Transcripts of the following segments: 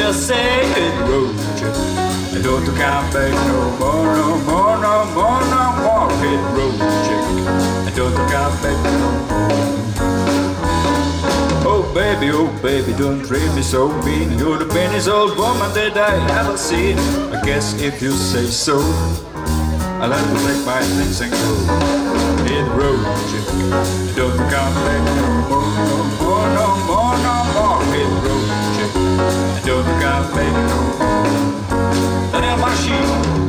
just say hit the road, chick. And don't come back no more, no more, no more, no more. Hit the road, chick. And don't come back no more. Oh baby, don't treat me so mean. You're the meanest old woman that I ever seen. I guess if you say so, I'll have to take my things and go. Hit the road, chick. Don't come back no more, no more, no more, no more. Hit the road, chick. Don't come back no more. Daniel Machine.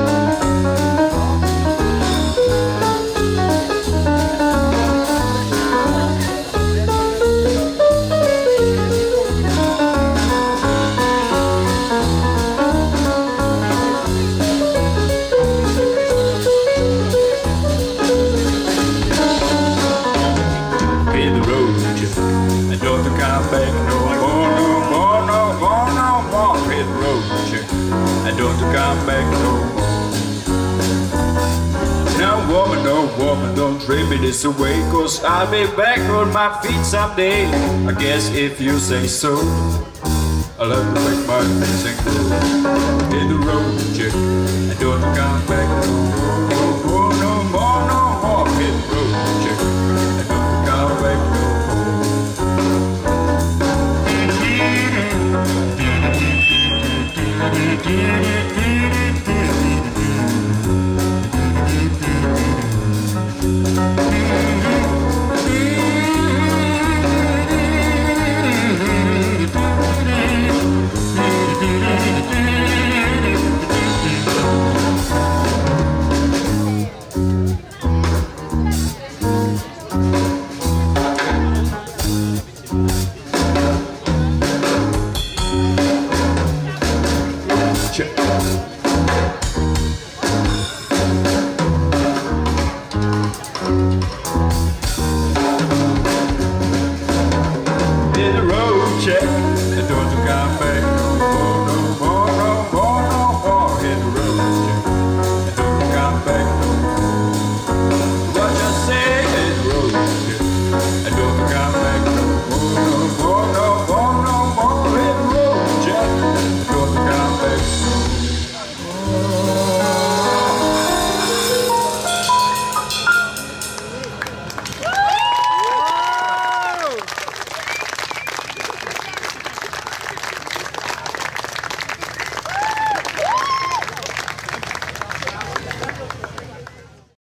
And don't come back no more, no more, no more, no more. Hit the road, chick. And don't come back no more. No woman, don't treat me this way, 'cause I'll be back on my feet someday. I guess if you say so, I'll have to take my things and go. Hit the road, chick. And don't come back no more.